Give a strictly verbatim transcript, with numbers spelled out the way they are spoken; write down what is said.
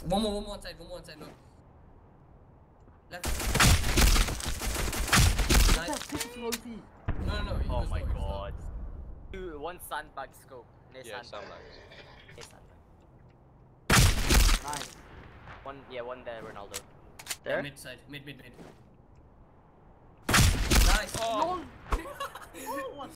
One more, one more on side, one more on side, look. Left. Nice. No, no, no. Oh my god. Two, one sandbag scope. Yeah, sandbags. Nice. One, yeah, one there, Ronaldo. There? Yeah, mid side, mid, mid, mid. Nice. Oh. No.